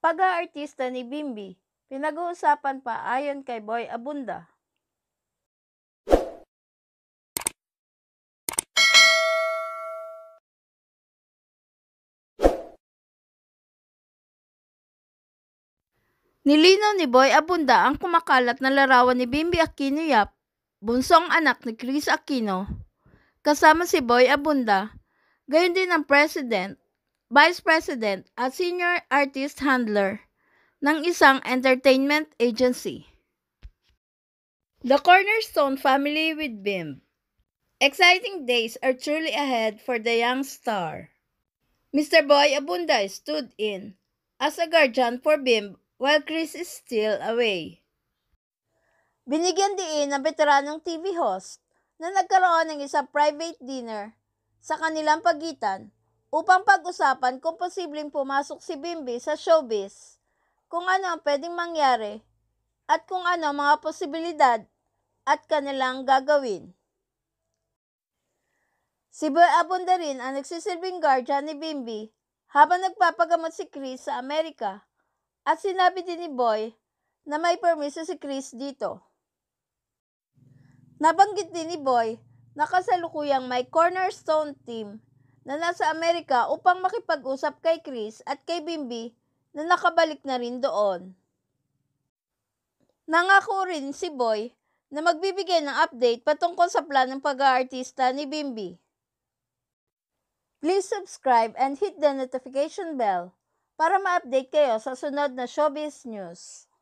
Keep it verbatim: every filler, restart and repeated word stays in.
Pag-aartista ni Bimby, pinag-uusapan pa ayon kay Boy Abunda. Nilinaw ni Boy Abunda ang kumakalat na larawan ni Bimby Aquino Yap, bunsong anak ni Chris Aquino, kasama si Boy Abunda, gayon din ang President, Vice President at Senior Artist Handler ng isang entertainment agency. The Cornerstone Family with Bimby. Exciting days are truly ahead for the young star. Mister Boy Abunda stood in as a guardian for Bimby while Chris is still away. Binigyan diin ng veteranong T V host na nagkaroon ng isang private dinner sa kanilang pagitan upang pag-usapan kung posibleng pumasok si Bimby sa showbiz, kung ano ang pwedeng mangyari at kung ano ang mga posibilidad at kanilang gagawin. Si Boy Abunda rin ang nagsisilbing guardian ni Bimby habang nagpapagamot si Chris sa Amerika. At sinabi din ni Boy na may permiso si Chris dito. Nabanggit din ni Boy na kasalukuyang may cornerstone team na nasa Amerika upang makipag-usap kay Chris at kay Bimby na nakabalik na rin doon. Nangako rin si Boy na magbibigay ng update patungkol sa planong pag-aartista ni Bimby. Please subscribe and hit the notification bell para ma-update kayo sa sunod na Showbiz News.